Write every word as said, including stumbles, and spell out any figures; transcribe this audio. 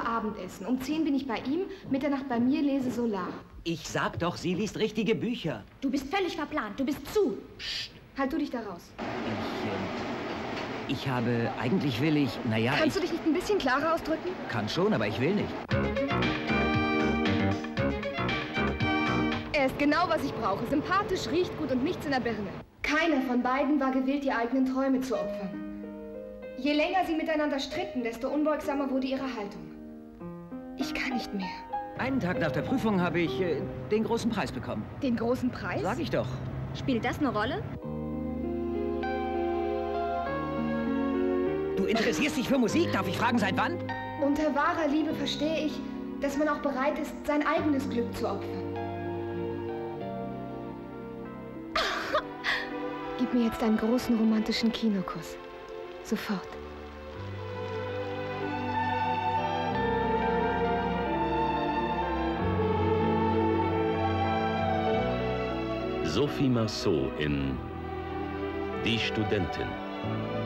Uhr Abendessen. Um zehn bin ich bei ihm, Mitternacht bei mir, lese Solar. Ich sag doch, sie liest richtige Bücher. Du bist völlig verplant, du bist zu. Psst, halt du dich da raus. Ich, äh, ich habe, eigentlich will ich, naja... Kannst ich, du dich nicht ein bisschen klarer ausdrücken? Kann schon, aber ich will nicht. Er ist genau, was ich brauche. Sympathisch, riecht gut und nichts in der Birne. Keiner von beiden war gewillt, die eigenen Träume zu opfern. Je länger sie miteinander stritten, desto unbeugsamer wurde ihre Haltung. Ich kann nicht mehr. Einen Tag nach der Prüfung habe ich äh, den großen Preis bekommen. Den großen Preis? Sag ich doch. Spielt das eine Rolle? Du interessierst dich für Musik? Darf ich fragen, seit wann? Unter wahrer Liebe verstehe ich, dass man auch bereit ist, sein eigenes Glück zu opfern. Gib mir jetzt einen großen romantischen Kinokuss. Sofort. Sophie Marceau in Die Studentin.